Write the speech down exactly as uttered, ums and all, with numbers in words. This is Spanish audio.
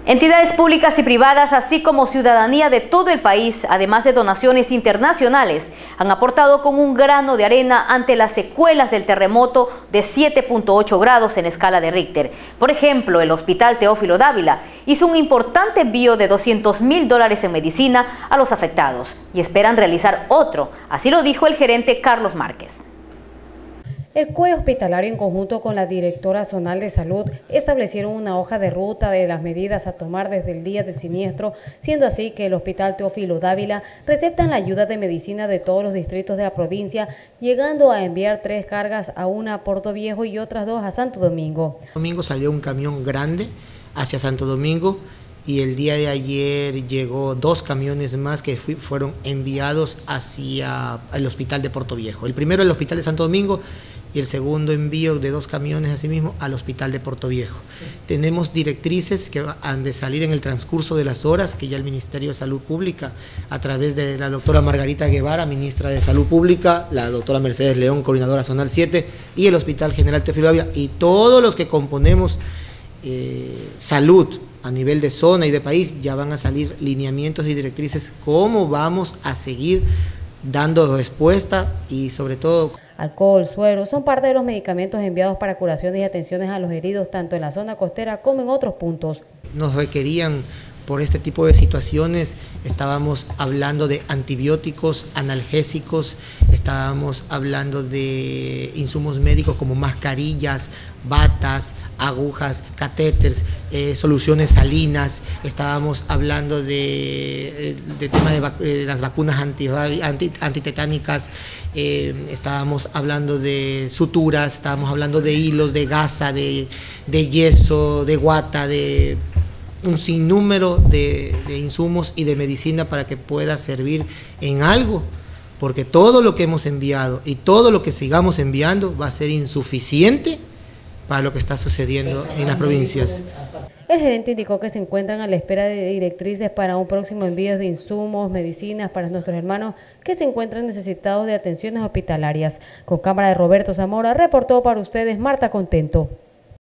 Entidades públicas y privadas, así como ciudadanía de todo el país, además de donaciones internacionales, han aportado con un grano de arena ante las secuelas del terremoto de siete punto ocho grados en escala de Richter. Por ejemplo, el Hospital Teófilo Dávila hizo un importante envío de doscientos mil dólares en medicina a los afectados y esperan realizar otro, así lo dijo el gerente Carlos Márquez. El C O E hospitalario, en conjunto con la directora zonal de salud, establecieron una hoja de ruta de las medidas a tomar desde el día del siniestro, siendo así que el Hospital Teófilo Dávila receptan la ayuda de medicina de todos los distritos de la provincia, llegando a enviar tres cargas, a una a Puerto Viejo y otras dos a Santo Domingo. Domingo salió un camión grande hacia Santo Domingo y el día de ayer llegó dos camiones más que fueron enviados hacia el Hospital de Puerto Viejo. El primero al Hospital de Santo Domingo y el segundo envío de dos camiones asimismo al Hospital de Puerto Viejo. Tenemos directrices que han de salir en el transcurso de las horas, que ya el Ministerio de Salud Pública, a través de la doctora Margarita Guevara, ministra de Salud Pública, la doctora Mercedes León, coordinadora zonal siete, y el Hospital General Teófilo Dávila, y todos los que componemos eh, salud a nivel de zona y de país, ya van a salir lineamientos y directrices cómo vamos a seguir dando respuesta y sobre todo... Alcohol, suero, son parte de los medicamentos enviados para curaciones y atenciones a los heridos tanto en la zona costera como en otros puntos. Nos requerían por este tipo de situaciones, estábamos hablando de antibióticos, analgésicos, estábamos hablando de insumos médicos como mascarillas, batas, agujas, catéteres, eh, soluciones salinas, estábamos hablando de, de temas de, vac de las vacunas anti, anti, antitetánicas, eh, estábamos hablando de suturas, estábamos hablando de hilos, de gasa, de, de yeso, de guata, de un sinnúmero de, de insumos y de medicina para que pueda servir en algo, porque todo lo que hemos enviado y todo lo que sigamos enviando va a ser insuficiente para lo que está sucediendo en las provincias. El gerente indicó que se encuentran a la espera de directrices para un próximo envío de insumos, medicinas para nuestros hermanos que se encuentran necesitados de atenciones hospitalarias. Con cámara de Roberto Zamora, reportó para ustedes Marta Contento.